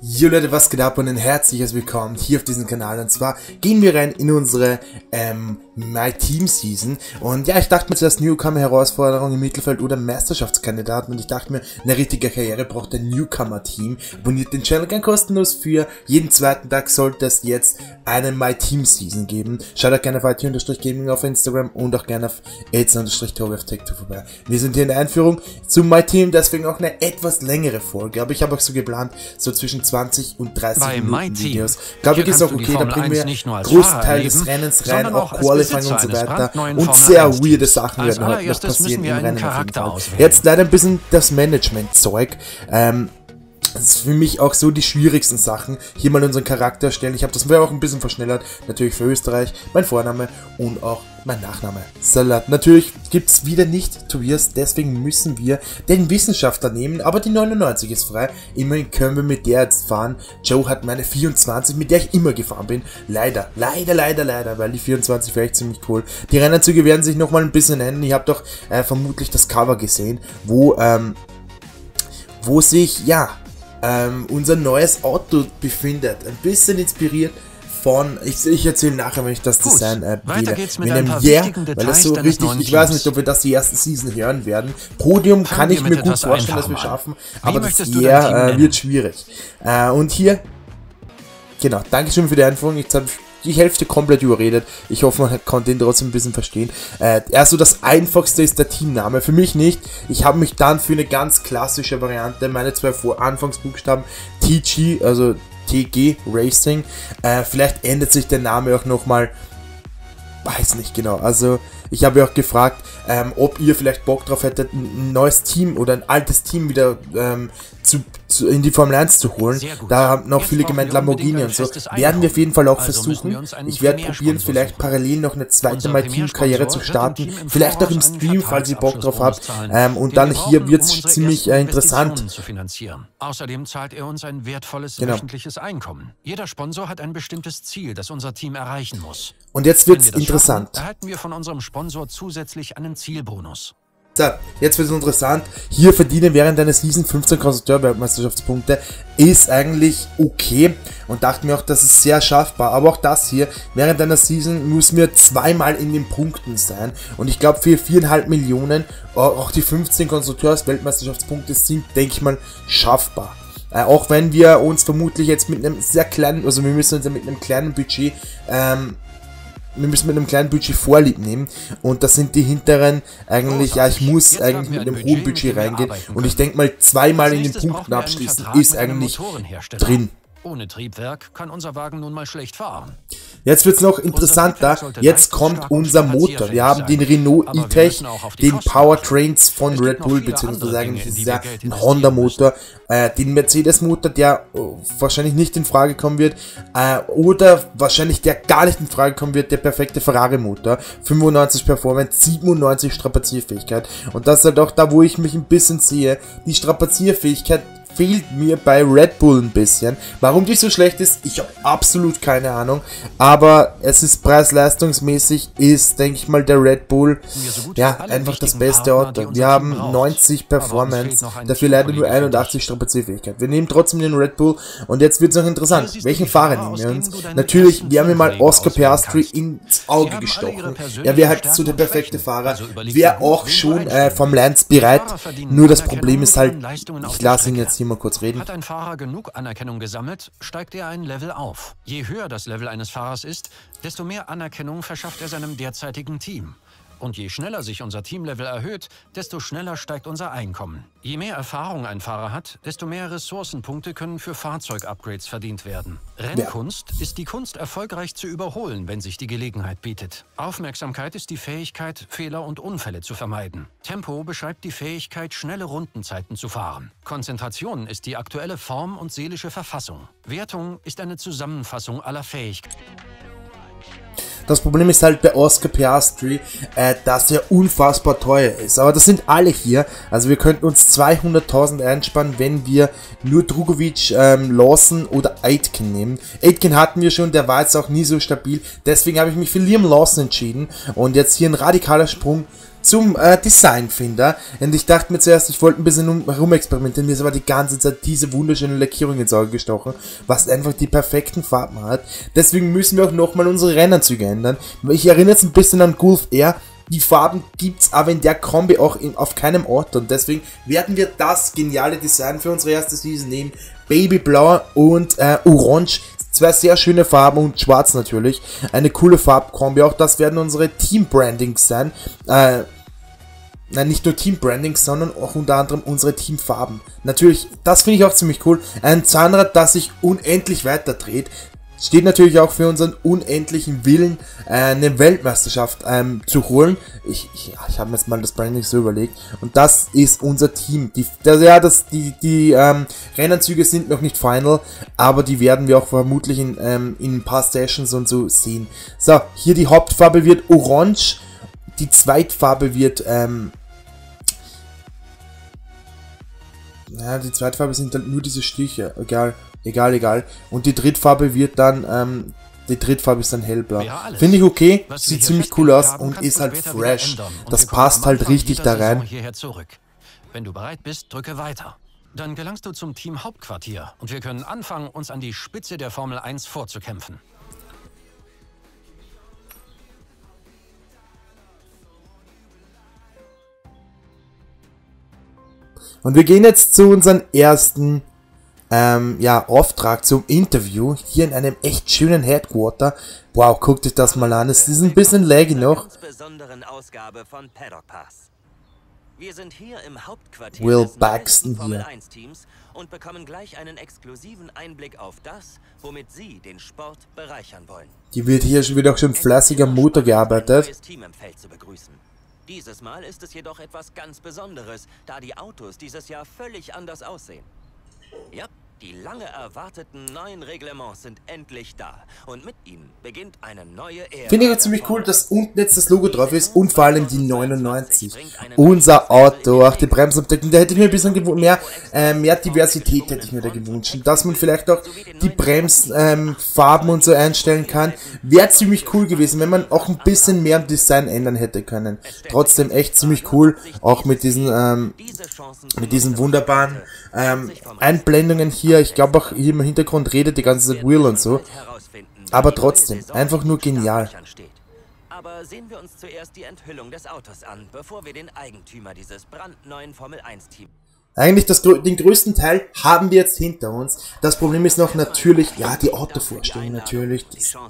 Jo Leute, was geht ab und ein herzliches Willkommen hier auf diesem Kanal. Und zwar gehen wir rein in unsere My Team Season. Und ja, ich dachte mir zuerst Newcomer-Herausforderung im Mittelfeld oder Meisterschaftskandidaten. Und ich dachte mir, eine richtige Karriere braucht ein Newcomer-Team. Abonniert den Channel gern kostenlos für jeden zweiten Tag sollte es jetzt eine My Team Season geben. Schaut auch gerne auf IT_Gaming auf Instagram und auch gerne auf AIDS_Tobi auf TikTok vorbei. Wir sind hier in der Einführung zu My Team, deswegen auch eine etwas längere Folge. Aber ich habe auch so geplant, so zwischen 20 und 30 Minuten Videos. Glaube ich, ist auch okay, da bringen wir Großteil des Rennens rein, auch Qualifying und so weiter. Und sehr weirde Sachen werden heute noch passieren im Rennen auf jeden Fall. Jetzt leider ein bisschen das Management-Zeug. Das ist für mich auch so die schwierigsten Sachen. Hier mal unseren Charakter erstellen. Ich habe das auch ein bisschen verschnellert. Natürlich für Österreich. Mein Vorname und auch mein Nachname. Salat. Natürlich gibt es wieder nicht Tobias. Deswegen müssen wir den Wissenschaftler nehmen. Aber die 99 ist frei. Immerhin können wir mit der jetzt fahren. Joe hat meine 24, mit der ich immer gefahren bin. Leider. Weil die 24 wäre echt ziemlich cool. Die Rennanzüge werden sich nochmal ein bisschen ändern. Ihr habt doch vermutlich das Cover gesehen. Wo sich, ja, unser neues Auto befindet. Ein bisschen inspiriert von, ich erzähle nachher, wenn ich das Design wähle. Mit einem weil das so richtig, ich weiß nicht, ob wir das die erste Season hören werden. Podium kann ich mir gut vorstellen, dass wir schaffen, aber das wird schwierig. Und hier, genau, Dankeschön für die Einführung. Jetzt habe ich die Hälfte komplett überredet. Ich hoffe, man konnte ihn trotzdem ein bisschen verstehen. Also das einfachste ist der Teamname. Für mich nicht. Ich habe mich dann für eine ganz klassische Variante, meine zwei Anfangsbuchstaben, TG, also TG Racing. Vielleicht ändert sich der Name auch nochmal. Weiß nicht genau. Also ich habe ja auch gefragt, ob ihr vielleicht Bock drauf hättet, ein neues Team oder ein altes Team wieder in die Formel 1 zu holen. Da haben noch viele gemeint Lamborghini und so. Werden wir auf jeden Fall auch versuchen. Ich werde probieren, vielleicht parallel noch eine zweite My Team-Karriere zu starten. Vielleicht auch im Stream, falls ihr Bock drauf habt. Und dann hier wird es ziemlich interessant. Außerdem zahlt er uns ein wertvolles wöchentliches Einkommen. Jeder Sponsor hat ein bestimmtes Ziel, das unser Team erreichen muss. Und jetzt wird es interessant. Erhalten wir von unserem Sponsor zusätzlich einen Zielbonus. So, jetzt wird es interessant. Hier verdienen während einer Season 15 Konstrukteur-Weltmeisterschaftspunkte. Ist eigentlich okay. Und dachte mir auch, das ist sehr schaffbar. Aber auch das hier, während einer Season müssen wir zweimal in den Punkten sein. Und ich glaube, für 4,5 Millionen, auch die 15 Konstrukteurs-Weltmeisterschaftspunkte sind, denke ich mal, schaffbar. Auch wenn wir uns vermutlich jetzt mit einem sehr kleinen, also wir müssen uns ja mit einem kleinen Budget, Vorlieb nehmen und das sind die hinteren eigentlich, ja, ich muss eigentlich mit einem hohen Budget reingehen und ich denke mal zweimal in den Punkten abschließen ist eigentlich drin. Ohne Triebwerk kann unser Wagen nun mal schlecht fahren. Jetzt wird es noch interessanter. Jetzt kommt unser Motor. Wir haben den Renault E-Tech, den Powertrains von Red Bull, beziehungsweise eigentlich ist es ja ein Honda-Motor, den Mercedes-Motor, der wahrscheinlich nicht in Frage kommen wird, oder wahrscheinlich der gar nicht in Frage kommen wird, der perfekte Ferrari-Motor. 95 Performance, 97 Strapazierfähigkeit. Und das ist halt auch da, wo ich mich ein bisschen sehe. Die Strapazierfähigkeit fehlt mir bei Red Bull ein bisschen. Warum die so schlecht ist, ich habe absolut keine Ahnung. Aber es ist preis-leistungsmäßig, ist, denke ich mal, der Red Bull ja einfach das beste Auto. Wir haben 90 Performance, dafür leider nur 81 Strapazierfähigkeit. Wir nehmen trotzdem den Red Bull und jetzt wird es noch interessant. Welchen Fahrer nehmen wir uns? Natürlich, wir haben hier mal Oscar Piastri ins Auge gestochen. Er wäre halt so der perfekte Fahrer. Wäre auch schon vom Lance bereit. Nur das Problem ist halt, ich lasse ihn jetzt hier mal kurz reden. Hat ein Fahrer genug Anerkennung gesammelt, steigt er ein Level auf. Je höher das Level eines Fahrers ist, desto mehr Anerkennung verschafft er seinem derzeitigen Team. Und je schneller sich unser Teamlevel erhöht, desto schneller steigt unser Einkommen. Je mehr Erfahrung ein Fahrer hat, desto mehr Ressourcenpunkte können für Fahrzeugupgrades verdient werden. Rennkunst ist die Kunst, erfolgreich zu überholen, wenn sich die Gelegenheit bietet. Aufmerksamkeit ist die Fähigkeit, Fehler und Unfälle zu vermeiden. Tempo beschreibt die Fähigkeit, schnelle Rundenzeiten zu fahren. Konzentration ist die aktuelle Form und seelische Verfassung. Wertung ist eine Zusammenfassung aller Fähigkeiten. Das Problem ist halt bei Oscar Piastri, dass er unfassbar teuer ist. Aber das sind alle hier. Also wir könnten uns 200.000 einsparen, wenn wir nur Drugovic, Lawson oder Aitken nehmen. Aitken hatten wir schon, der war jetzt auch nie so stabil. Deswegen habe ich mich für Liam Lawson entschieden. Und jetzt hier ein radikaler Sprung zum Designfinder. Und ich dachte mir zuerst, ich wollte ein bisschen rumexperimentieren. Mir ist aber die ganze Zeit diese wunderschöne Lackierung ins Auge gestochen, was einfach die perfekten Farben hat. Deswegen müssen wir auch nochmal unsere Rennanzüge ändern. Ich erinnere jetzt ein bisschen an Gulf Air. Die Farben gibt's aber in der Kombi auch auf keinem Ort, und deswegen werden wir das geniale Design für unsere erste Season nehmen. Babyblau und Orange. Zwei sehr schöne Farben und Schwarz natürlich. Eine coole Farbkombi. Auch das werden unsere Team-Brandings sein. Nein, nicht nur Team-Brandings, sondern auch unter anderem unsere Teamfarben. Natürlich, das finde ich auch ziemlich cool. Ein Zahnrad, das sich unendlich weiter dreht. Steht natürlich auch für unseren unendlichen Willen, eine Weltmeisterschaft zu holen. Ich habe mir jetzt mal das Branding so überlegt. Und das ist unser Team. Die Rennanzüge sind noch nicht final, aber die werden wir auch vermutlich in ein paar Sessions und so sehen. So, hier die Hauptfarbe wird Orange. Die Zweitfarbe wird, die Zweitfarbe sind halt nur diese Stiche. Egal. Und die Drittfarbe wird dann, die Drittfarbe ist dann hellblau. Finde ich okay, sieht ziemlich cool aus und ist halt fresh. Das passt halt richtig da rein. Wenn du bereit bist, drücke weiter. Dann gelangst du zum Team Hauptquartier und wir können anfangen, uns an die Spitze der Formel 1 vorzukämpfen. Und wir gehen jetzt zu unserem ersten Auftrag zum Interview hier in einem echt schönen Headquarter. Wow, guckt euch das mal an. Es ist ein bisschen laggy noch. Besonderen Ausgabe von Paddock Pass. Wir sind hier im Hauptquartier Will des Baxton Formel hier. 1 Teams und bekommen gleich einen exklusiven Einblick auf das, womit Sie den Sport bereichern wollen. Die wird hier schon wieder auch schon fleißig am Motor gearbeitet. Ein neues Team im Feld zu begrüßen. Dieses Mal ist es jedoch etwas ganz Besonderes, da die Autos dieses Jahr völlig anders aussehen. Ja, die lange erwarteten neuen Reglements sind endlich da und mit ihnen beginnt eine neue Ära. Finde ich auch ziemlich cool, dass unten jetzt das Logo drauf ist und vor allem die 99. Unser Auto, auch die Bremsabdeckung, da hätte ich mir ein bisschen mehr Diversität hätte ich mir da gewünscht. Dass man vielleicht auch die Bremsfarben und so einstellen kann, wäre ziemlich cool gewesen, wenn man auch ein bisschen mehr am Design ändern hätte können. Trotzdem echt ziemlich cool, auch mit diesen wunderbaren Einblendungen hier. Ich glaube auch hier im Hintergrund redet die ganze Zeit Will und so. Aber trotzdem, einfach nur genial. Aber sehen wir uns zuerst die Enthüllung des Autos an, bevor wir den Eigentümer dieses brandneuen Formel 1 Teams. Eigentlich den größten Teil haben wir jetzt hinter uns. Das Problem ist noch natürlich, ja, die Autovorstellung natürlich.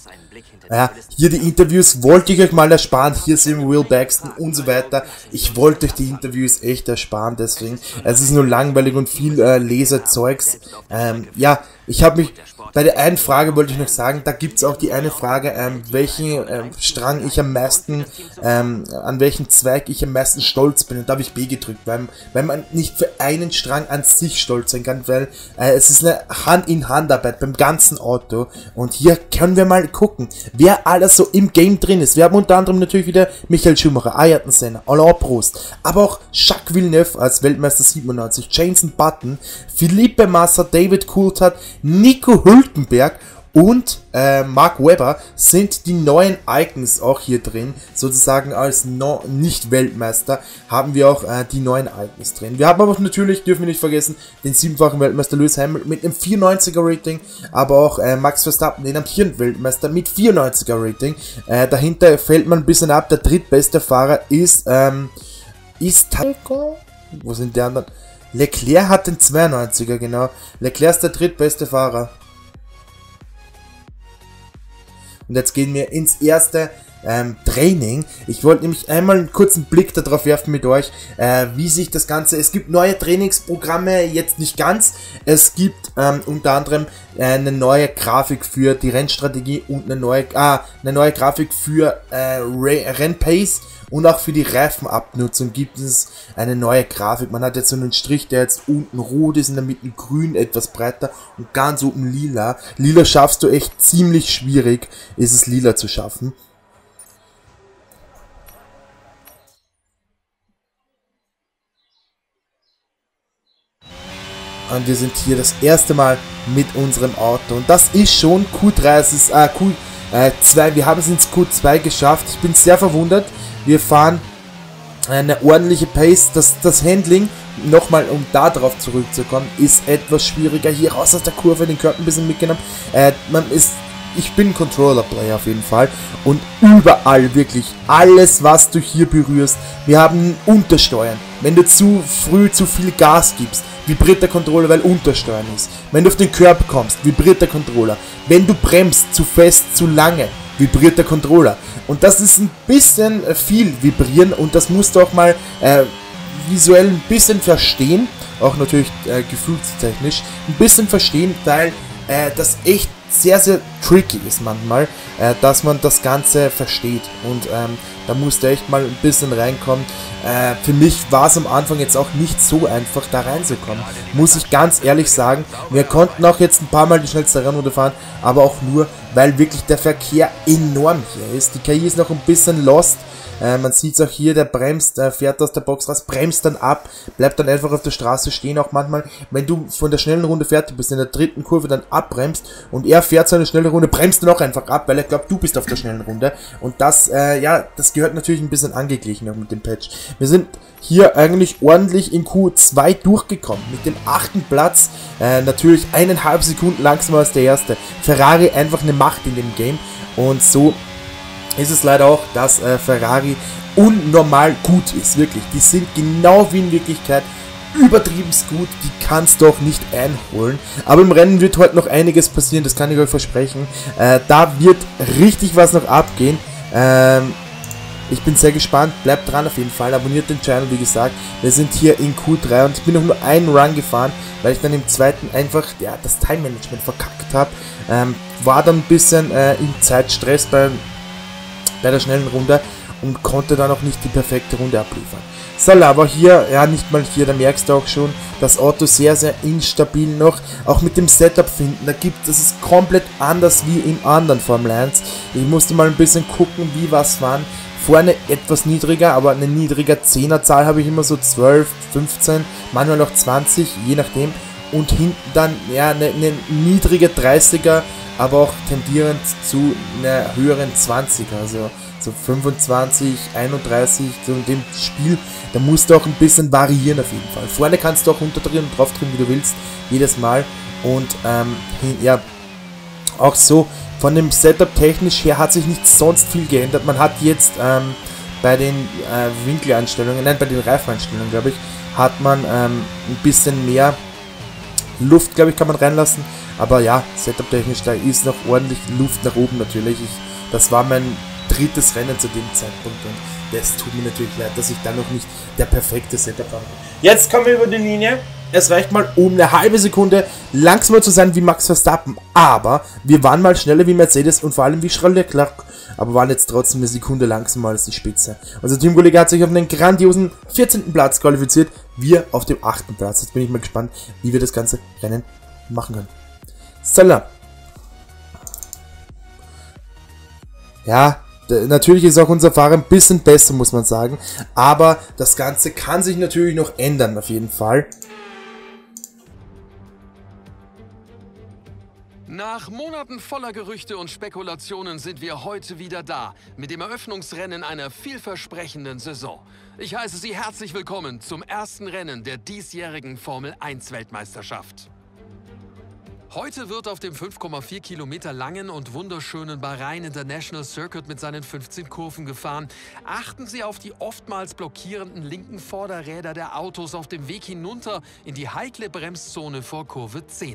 Hier die Interviews wollte ich euch mal ersparen. Hier sehen wir Will Baxton und so weiter. Ich wollte euch die Interviews echt ersparen, deswegen. Es ist nur langweilig und viel Leserzeugs. Ich habe mich, bei der einen Frage wollte ich noch sagen, da gibt es auch die eine Frage, welchen Strang ich am meisten, an welchen Zweig ich am meisten stolz bin. Und da habe ich B gedrückt, weil man nicht für einen Strang an sich stolz sein kann, weil es ist eine Hand-in-Hand-Arbeit beim ganzen Auto. Und hier können wir mal gucken, wer alles so im Game drin ist. Wir haben unter anderem natürlich wieder Michael Schumacher, Ayrton Senna, Alain Prost, aber auch Jacques Villeneuve als Weltmeister 97, Jenson Button, Felipe Massa, David Coulthard, Nico Hülkenberg und Mark Webber sind die neuen Icons auch hier drin. Sozusagen als Nicht-Weltmeister haben wir auch die neuen Icons drin. Wir haben aber natürlich, dürfen wir nicht vergessen, den 7-fachen Weltmeister Lewis Hamilton mit einem 94er Rating, aber auch Max Verstappen, den amtierenden Weltmeister mit 94er Rating. Dahinter fällt man ein bisschen ab. Der drittbeste Fahrer ist Talco. Wo sind die anderen? Leclerc hat den 92er, genau. Leclerc ist der drittbeste Fahrer. Und jetzt gehen wir ins erste Training. Ich wollte nämlich einmal einen kurzen Blick darauf werfen mit euch, wie sich das Ganze... Es gibt neue Trainingsprogramme, jetzt nicht ganz. Es gibt unter anderem eine neue Grafik für die Rennstrategie und eine neue Grafik für Rennpace. Und auch für die Reifenabnutzung gibt es eine neue Grafik. Man hat jetzt so einen Strich, der jetzt unten rot ist, in der Mitte grün, etwas breiter und ganz oben lila. Lila schaffst du echt ziemlich schwierig, ist es lila zu schaffen. Und wir sind hier das erste Mal mit unserem Auto. Und das ist schon Q3, es ist Q2. Wir haben es ins Q2 geschafft. Ich bin sehr verwundert. Wir fahren eine ordentliche Pace. Das Handling, nochmal um da drauf zurückzukommen, ist etwas schwieriger. Hier raus aus der Kurve, den Körper ein bisschen mitgenommen. Ich bin Controller-Player auf jeden Fall. Und überall wirklich alles, was du hier berührst. Wir haben Untersteuern. Wenn du zu früh zu viel Gas gibst, vibriert der Controller, weil Untersteuern ist. Wenn du auf den Körper kommst, vibriert der Controller. Wenn du bremst, zu fest, zu lange, vibriert der Controller. Und das ist ein bisschen viel vibrieren und das musst du auch mal visuell ein bisschen verstehen. Auch natürlich gefühlstechnisch ein bisschen verstehen, weil das echt sehr, sehr tricky ist manchmal, dass man das Ganze versteht. Und da musst du echt mal ein bisschen reinkommen. Für mich war es am Anfang jetzt auch nicht so einfach, da reinzukommen. Muss ich ganz ehrlich sagen. Wir konnten auch jetzt ein paar Mal die schnellste Rennrunde fahren, aber auch nur, weil wirklich der Verkehr enorm hier ist. Die KI ist noch ein bisschen lost. Man sieht es auch hier, der bremst, fährt aus der Box raus, bremst dann ab, bleibt dann einfach auf der Straße stehen. Auch manchmal, wenn du von der schnellen Runde fertig bist, in der dritten Kurve dann abbremst und er fährt seine schnelle Runde, bremst dann auch einfach ab, weil er glaubt, du bist auf der schnellen Runde. Und das, ja, das gehört natürlich ein bisschen angeglichen auch mit dem Patch. Wir sind hier eigentlich ordentlich in Q2 durchgekommen, mit dem 8. Platz, natürlich 1,5 Sekunden langsamer als der erste. Ferrari einfach eine Macht in dem Game und so ist es leider auch, dass Ferrari unnormal gut ist, wirklich. Die sind genau wie in Wirklichkeit übertrieben gut, die kannst du auch nicht einholen. Aber im Rennen wird heute noch einiges passieren, das kann ich euch versprechen. Da wird richtig was noch abgehen. Ich bin sehr gespannt, bleibt dran auf jeden Fall, abonniert den Channel, wie gesagt. Wir sind hier in Q3 und ich bin noch nur einen Run gefahren, weil ich dann im zweiten einfach ja, das Time-Management verkackt habe. War dann ein bisschen im Zeitstress bei der schnellen Runde und konnte dann auch nicht die perfekte Runde abliefern. So, aber hier, ja nicht mal hier, da merkst du auch schon, das Auto sehr, sehr instabil noch, auch mit dem Setup finden, das ist komplett anders wie in anderen Formel 1. Ich musste mal ein bisschen gucken, wie was waren. Vorne etwas niedriger, aber eine niedrige 10er Zahl habe ich immer so 12, 15, manchmal noch 20, je nachdem. Und hinten dann ja eine niedrige 30er, aber auch tendierend zu einer höheren 20er, also so 25, 31, so in dem Spiel, da musst du auch ein bisschen variieren auf jeden Fall. Vorne kannst du auch runterdrehen und drauf drehen, wie du willst, jedes Mal. Und ja, auch so, von dem Setup technisch her hat sich nicht sonst viel geändert. Man hat jetzt bei den Winkeleinstellungen, nein, bei den Reifeneinstellungen, glaube ich, hat man ein bisschen mehr Luft, glaube ich, kann man reinlassen. Aber ja, Setup-technisch, da ist noch ordentlich Luft nach oben natürlich. Das war mein drittes Rennen zu dem Zeitpunkt und das tut mir natürlich leid, dass ich da noch nicht der perfekte Setup habe. Jetzt kommen wir über die Linie. Es reicht mal, um eine halbe Sekunde langsamer zu sein wie Max Verstappen. Aber wir waren mal schneller wie Mercedes und vor allem wie Charles Leclerc. Aber waren jetzt trotzdem eine Sekunde langsamer als die Spitze. Unser Teamkollege hat sich auf einen grandiosen 14. Platz qualifiziert. Wir auf dem 8. Platz. Jetzt bin ich mal gespannt, wie wir das ganze Rennen machen können. Salah. Ja, natürlich ist auch unser Fahrer ein bisschen besser, muss man sagen. Aber das Ganze kann sich natürlich noch ändern, auf jeden Fall. Nach Monaten voller Gerüchte und Spekulationen sind wir heute wieder da, mit dem Eröffnungsrennen einer vielversprechenden Saison. Ich heiße Sie herzlich willkommen zum ersten Rennen der diesjährigen Formel 1 Weltmeisterschaft. Heute wird auf dem 5,4 Kilometer langen und wunderschönen Bahrain International Circuit mit seinen 15 Kurven gefahren. Achten Sie auf die oftmals blockierenden linken Vorderräder der Autos auf dem Weg hinunter in die heikle Bremszone vor Kurve 10.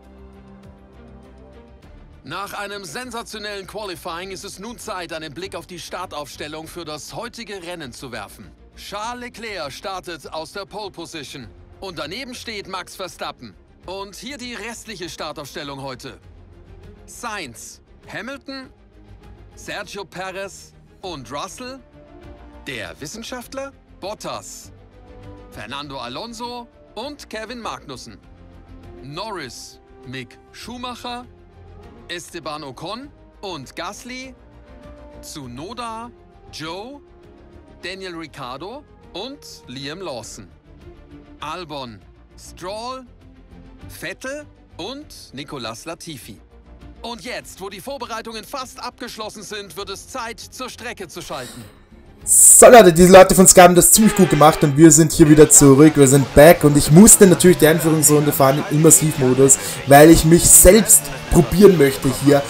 Nach einem sensationellen Qualifying ist es nun Zeit, einen Blick auf die Startaufstellung für das heutige Rennen zu werfen. Charles Leclerc startet aus der Pole Position und daneben steht Max Verstappen. Und hier die restliche Startaufstellung heute. Sainz, Hamilton, Sergio Perez und Russell. Der Wissenschaftler, Bottas, Fernando Alonso und Kevin Magnussen. Norris, Mick Schumacher, Esteban Ocon und Gasly, Tsunoda, Joe, Daniel Ricciardo und Liam Lawson. Albon, Stroll, Vettel und Nicolas Latifi. Und jetzt, wo die Vorbereitungen fast abgeschlossen sind, wird es Zeit, zur Strecke zu schalten. So Leute, diese Leute von Sky haben das ziemlich gut gemacht und wir sind hier wieder zurück, wir sind back und ich musste natürlich die Einführungsrunde fahren im Immersivmodus, weil ich mich selbst probieren möchte hier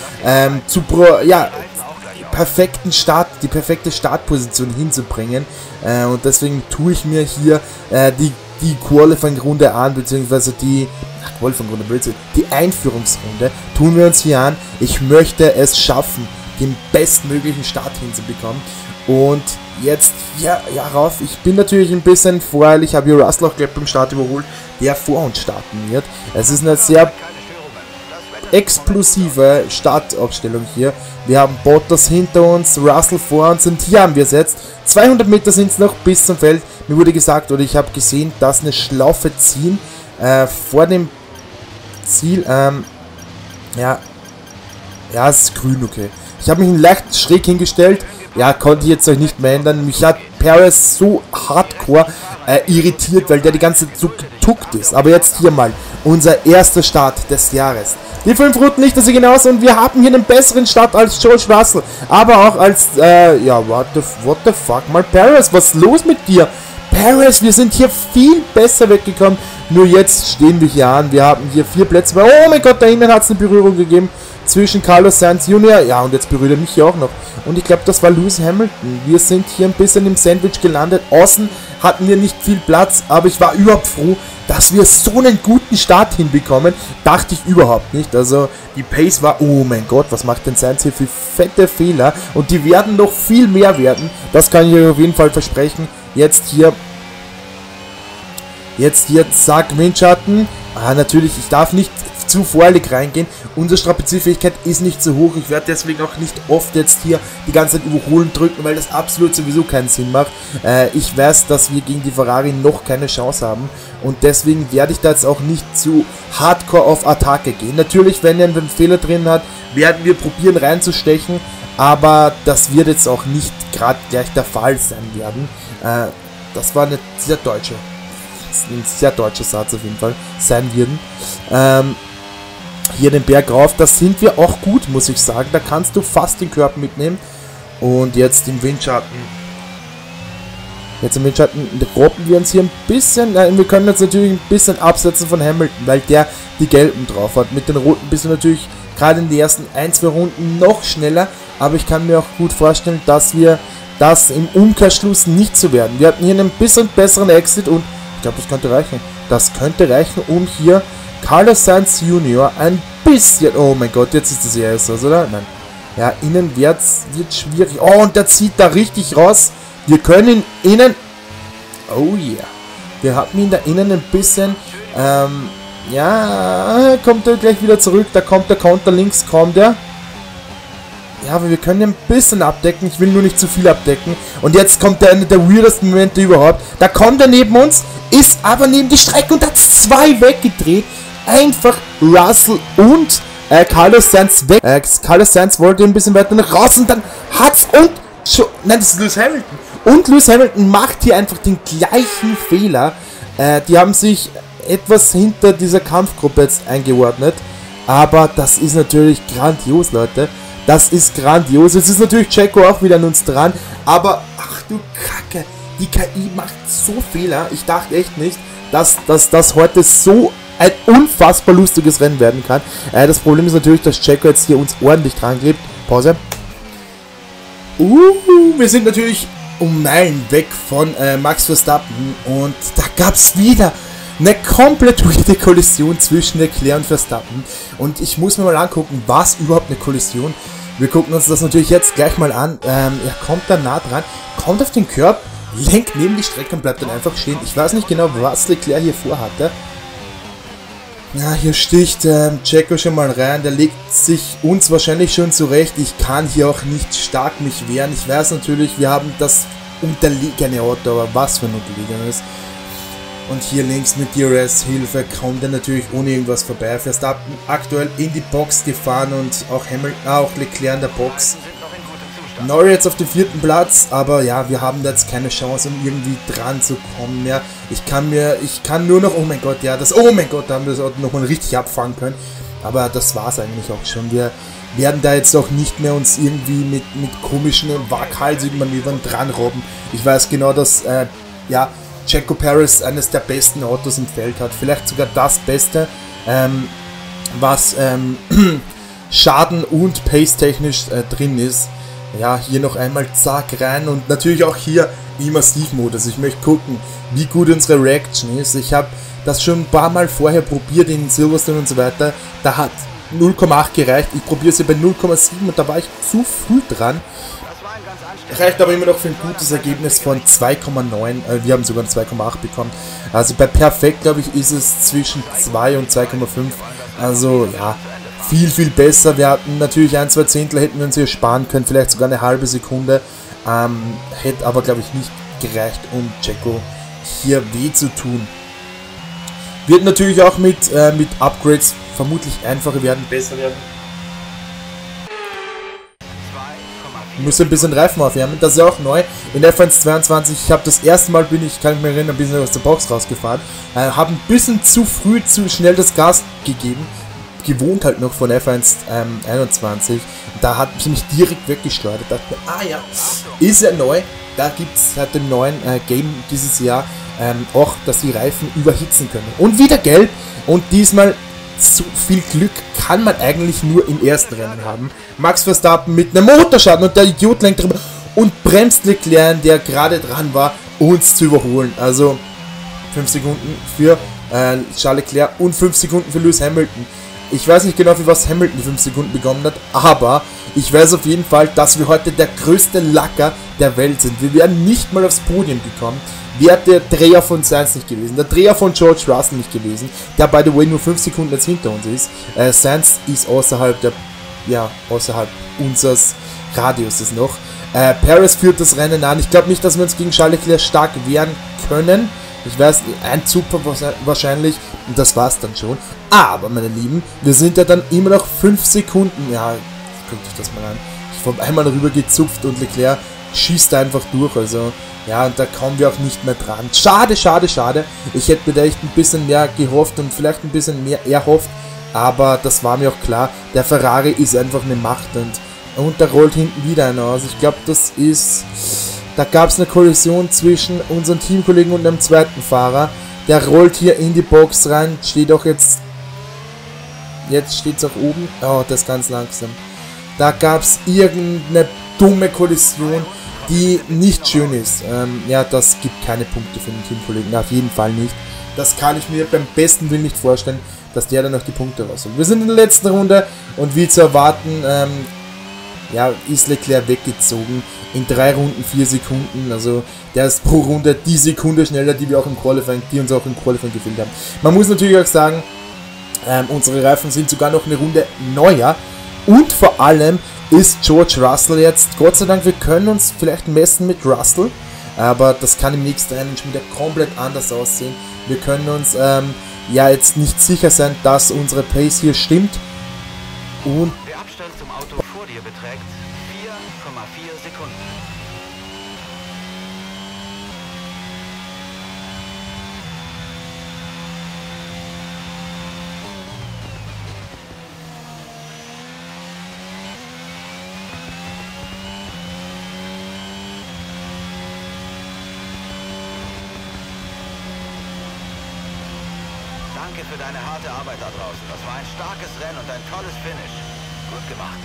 perfekten Start, die perfekte Startposition hinzubringen und deswegen tue ich mir hier die Qualifying-Runde an, beziehungsweise die Einführungsrunde tun wir uns hier an. Ich möchte es schaffen, den bestmöglichen Start hinzubekommen. Und jetzt, rauf. Ich bin natürlich ein bisschen voreilig. Ich habe hier Russell auch gleich beim Start überholt, der vor uns starten wird. Es ist eine sehr explosive Startaufstellung hier. Wir haben Bottas hinter uns, Russell vor uns und hier haben wir es jetzt. 200 Meter sind es noch bis zum Feld. Mir wurde gesagt, oder ich habe gesehen, dass eine Schlaufe ziehen vor dem Ziel. Es ist grün, okay. Ich habe mich leicht schräg hingestellt. Ja, konnte ich jetzt euch nicht mehr ändern. Mich hat Perez so hardcore irritiert, weil der die ganze Zeit so getuckt ist. Aber jetzt hier mal unser erster Start des Jahres. Die 5 Runden lichten sich hinaus und wir haben hier einen besseren Start als George Russell. Aber auch als, what the fuck, mal Perez, was ist los mit dir? Perez, wir sind hier viel besser weggekommen. Nur jetzt stehen wir hier an. Wir haben hier 4 Plätze. Oh mein Gott, da hinten hat es eine Berührung gegeben zwischen Carlos Sainz Jr. Ja, und jetzt berührt er mich hier auch noch. Und ich glaube, das war Lewis Hamilton. Wir sind hier ein bisschen im Sandwich gelandet. Außen hatten wir nicht viel Platz, aber ich war überhaupt froh, dass wir so einen guten Start hinbekommen. Dachte ich überhaupt nicht. Also die Pace war, oh mein Gott, was macht denn Sainz hier für fette Fehler? Und die werden noch viel mehr werden. Das kann ich euch auf jeden Fall versprechen. Jetzt hier, zack, Windschatten. Natürlich, ich darf nicht zu voreilig reingehen. Unsere Strapazierfähigkeit ist nicht so hoch. Ich werde deswegen auch nicht oft jetzt hier die ganze Zeit überholen drücken, weil das absolut sowieso keinen Sinn macht. Ich weiß, dass wir gegen die Ferrari noch keine Chance haben und deswegen werde ich da jetzt auch nicht zu hardcore auf Attacke gehen. Natürlich, wenn er einen Fehler drin hat, werden wir probieren reinzustechen, aber das wird jetzt auch nicht gerade gleich der Fall sein werden. Das war ein sehr deutscher Satz auf jeden Fall sein werden. Hier den Berg rauf, das sind wir auch gut, muss ich sagen. Da kannst du fast den Körper mitnehmen. Und jetzt im Windschatten. Robben wir uns hier ein bisschen. Wir können jetzt natürlich ein bisschen absetzen von Hamilton, weil der die gelben drauf hat. Mit den roten bist du natürlich gerade in den ersten 1-2 Runden noch schneller. Aber ich kann mir auch gut vorstellen, dass wir das im Umkehrschluss nicht so werden. Wir hatten hier einen bisschen besseren Exit und ich glaube, das könnte reichen. Das könnte reichen, um hier Carlos Sainz Jr. ein bisschen... Oh mein Gott, jetzt ist das ja erst was, oder? Nein. Ja, innen wird schwierig. Oh, und der zieht da richtig raus. Wir können innen... Oh yeah. Wir haben ihn da innen ein bisschen... kommt er gleich wieder zurück. Da kommt der Konter links, kommt er. Ja, aber wir können ein bisschen abdecken. Ich will nur nicht zu viel abdecken. Und jetzt kommt einer der weirdesten Momente überhaupt. Da kommt er neben uns, ist aber neben die Strecke und hat 2 weggedreht. Einfach Russell und Carlos Sainz weg. Carlos Sainz wollte ein bisschen weiter nach raus und dann hat's und... Nein, das ist Lewis Hamilton. Und Lewis Hamilton macht hier einfach den gleichen Fehler. Die haben sich etwas hinter dieser Kampfgruppe jetzt eingeordnet. Aber das ist natürlich grandios, Leute. Das ist grandios. Jetzt ist natürlich Checo auch wieder an uns dran. Aber, ach du Kacke, die KI macht so Fehler. Ich dachte echt nicht, dass das heute so ein unfassbar lustiges Rennen werden kann. Das Problem ist natürlich, dass Checo jetzt hier uns ordentlich dran klebt. Pause. Wir sind natürlich um Meilen weg von Max Verstappen. Und da gab es wieder eine komplett weirde Kollision zwischen Leclerc und Verstappen. Und ich muss mir mal angucken, was überhaupt eine Kollision. Wir gucken uns das natürlich jetzt gleich mal an. Er kommt da nah dran, kommt auf den Curb, lenkt neben die Strecke und bleibt dann einfach stehen. Ich weiß nicht genau, was Leclerc hier vorhatte. Ja, hier sticht Checo schon mal rein. Der legt sich uns wahrscheinlich schon zurecht. Ich kann hier auch nicht stark mich wehren. Ich weiß natürlich, wir haben das unterlegene Auto, aber was für ein unterlegenes. Und hier links mit DRS Hilfe kommt er natürlich ohne irgendwas vorbei. Verstappen aktuell in die Box gefahren und auch Hamilton, auch Leclerc in der Box. Norris jetzt auf dem 4. Platz, aber ja, wir haben jetzt keine Chance, um irgendwie dran zu kommen mehr. Ich kann nur noch, oh mein Gott, ja, oh mein Gott, da haben wir das Auto nochmal richtig abfahren können. Aber das war's eigentlich auch schon. Wir werden da jetzt auch nicht mehr uns irgendwie mit komischen, waghalsigen Manövern dran robben. Ich weiß genau, dass, ja, Checo Perez eines der besten Autos im Feld hat. Vielleicht sogar das Beste, was Schaden- und Pace-technisch drin ist. Ja, hier noch einmal zack rein und natürlich auch hier Immersivmodus. Ich möchte gucken, wie gut unsere Reaction ist. Ich habe das schon ein paar Mal vorher probiert in Silverstone und so weiter. Da hat 0,8 gereicht. Ich probiere es hier bei 0,7 und da war ich zu früh dran. Reicht aber immer noch für ein gutes Ergebnis von 2,9. Wir haben sogar 2,8 bekommen. Also bei perfekt, glaube ich, ist es zwischen 2 und 2,5. Also ja, viel besser. Wir hatten natürlich 1-2 Zehntel, hätten wir uns hier sparen können, vielleicht sogar eine halbe Sekunde. Hätte aber, glaube ich, nicht gereicht, um Checo hier weh zu tun. Wird natürlich auch mit Upgrades vermutlich einfacher werden, besser werden. Ich muss ein bisschen Reifen aufwärmen, das ist ja auch neu. In F1 22, ich habe das erste Mal, kann ich mich erinnern, ein bisschen aus der Box rausgefahren. Habe ein bisschen zu früh, zu schnell das Gas gegeben. Gewohnt halt noch von F1 21. Da hat sie mich direkt weggeschleudert. Da dachte mir, ah ja, ist ja neu. Da gibt es seit dem neuen Game dieses Jahr auch, dass die Reifen überhitzen können. Und wieder gelb. Und diesmal so viel Glück kann man eigentlich nur im ersten Rennen haben. Max Verstappen mit einem Motorschaden und der Idiot lenkt drüber und bremst Leclerc, der gerade dran war, uns zu überholen. Also 5 Sekunden für Charles Leclerc und 5 Sekunden für Lewis Hamilton. Ich weiß nicht genau, für was Hamilton die 5 Sekunden bekommen hat, aber ich weiß auf jeden Fall, dass wir heute der größte Lacker der Welt sind. Wir wären nicht mal aufs Podium gekommen. Wäre der Dreher von Sainz nicht gewesen, der Dreher von George Russell nicht gewesen, der by the way nur 5 Sekunden jetzt hinter uns ist. Sainz ist außerhalb außerhalb unseres Radiuses noch. Perez führt das Rennen an. Ich glaube nicht, dass wir uns gegen Charles Leclerc stark wehren können. Ich weiß, ein Super wahrscheinlich und das war's dann schon. Aber, meine Lieben, wir sind ja dann immer noch 5 Sekunden. Ja, guckt euch das mal an. Ich habe einmal rüber gezupft und Leclerc schießt einfach durch. Also, ja, und da kommen wir auch nicht mehr dran. Schade. Ich hätte mir da echt ein bisschen mehr gehofft und vielleicht ein bisschen mehr erhofft. Aber das war mir auch klar. Der Ferrari ist einfach eine Macht und da rollt hinten wieder einer aus. Ich glaube, das ist... Da gab es eine Kollision zwischen unseren Teamkollegen und einem zweiten Fahrer. Der rollt hier in die Box rein. Steht auch jetzt... Jetzt steht es auch oben. Oh, das ist ganz langsam. Da gab es irgendeine dumme Kollision, die nicht schön ist. Ja, das gibt keine Punkte für den Teamkollegen. Auf jeden Fall nicht. Das kann ich mir beim besten Willen nicht vorstellen, dass der dann noch die Punkte rausholt. Wir sind in der letzten Runde und wie zu erwarten, ja, ist Leclerc weggezogen. In 3 Runden 4 Sekunden. Also der ist pro Runde die Sekunde schneller, die uns auch im Qualifying gefehlt haben. Man muss natürlich auch sagen, unsere Reifen sind sogar noch eine Runde neuer. Und vor allem ist George Russell jetzt, Gott sei Dank, wir können uns vielleicht messen mit Russell. Aber das kann im nächsten Rennen schon wieder komplett anders aussehen. Wir können uns ja jetzt nicht sicher sein, dass unsere Pace hier stimmt. Und der Abstand zum Auto vor dir beträgt 4,4 Sekunden. Danke für deine harte Arbeit da draußen. Das war ein starkes Rennen und ein tolles Finish. Gut gemacht.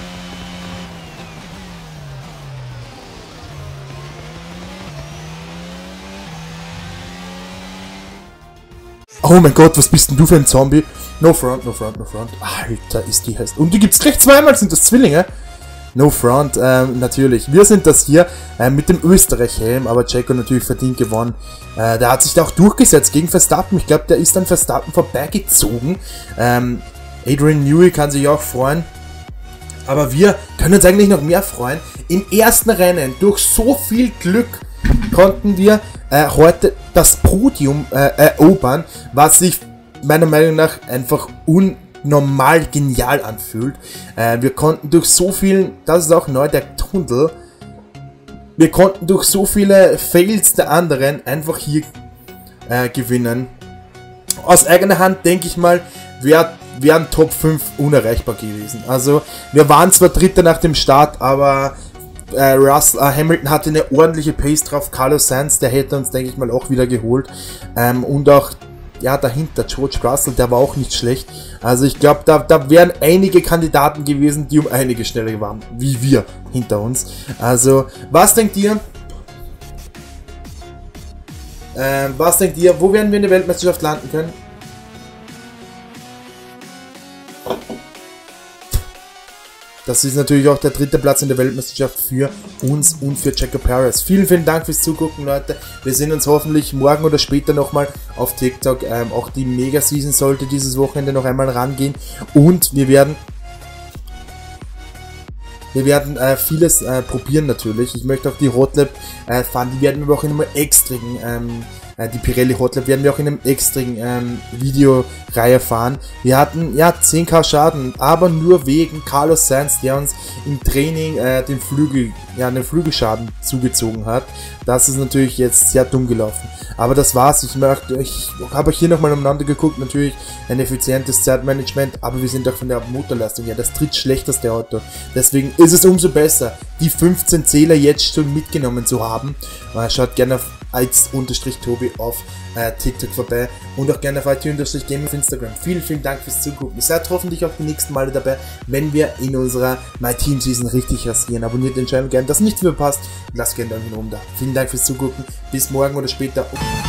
oh mein Gott, was bist denn du für ein Zombie? No front. Alter, ist die heiß. Und die gibt's gleich zweimal, sind das Zwillinge? No front, natürlich. Wir sind das hier mit dem Österreich-Helm, aber Checo natürlich verdient gewonnen. Der hat sich da auch durchgesetzt gegen Verstappen. Ich glaube, der ist an Verstappen vorbeigezogen. Adrian Newey kann sich auch freuen. Aber wir können uns eigentlich noch mehr freuen. Im ersten Rennen, durch so viel Glück, konnten wir heute das Podium erobern, was sich meiner Meinung nach einfach normal genial anfühlt. Wir konnten durch so viel, das ist auch neu, der Tunnel, wir konnten durch so viele Fails der anderen einfach hier gewinnen. Aus eigener Hand denke ich mal, wären Top 5 unerreichbar gewesen. Also wir waren zwar Dritter nach dem Start, aber Hamilton hatte eine ordentliche Pace drauf. Carlos Sainz, der hätte uns, denke ich mal, auch wieder geholt. Und auch, ja, dahinter George Russell, der war auch nicht schlecht. Also ich glaube, da wären einige Kandidaten gewesen, die um einige schneller waren, wie wir hinter uns. Also, was denkt ihr? Wo werden wir in der Weltmeisterschaft landen können? Das ist natürlich auch der 3. Platz in der Weltmeisterschaft für uns und für Checo Perez. Vielen, vielen Dank fürs Zugucken, Leute. Wir sehen uns hoffentlich morgen oder später nochmal auf TikTok. Auch die Mega-Season sollte dieses Wochenende noch einmal rangehen. Und wir werden vieles probieren natürlich. Ich möchte auch die Hotlap fahren. Die werden wir auch in einem extrigen, die Pirelli Hotlap werden wir auch in einem extrigen Videoreihe fahren. Wir hatten ja 10.000 Schaden, aber nur wegen Carlos Sainz, der uns im Training den Flügelschaden zugezogen hat. Das ist natürlich jetzt sehr dumm gelaufen. Aber das war's. Ich habe hier nochmal umeinander geguckt. Natürlich ein effizientes Zeitmanagement, aber wir sind doch von der Motorleistung her das drittschlechteste Auto. Deswegen ist es umso besser, die 15 Zähler jetzt schon mitgenommen zu haben. Schaut gerne auf @Tobi auf TikTok vorbei und auch gerne auf IT_Game auf Instagram. Vielen, vielen Dank fürs Zugucken. Seid hoffentlich auch die nächsten Male dabei, wenn wir in unserer My Team Season richtig rasieren. Abonniert den Channel gerne, dass nichts mehr passt und lasst gerne einen Daumen da. Vielen Dank fürs Zugucken. Bis morgen oder später.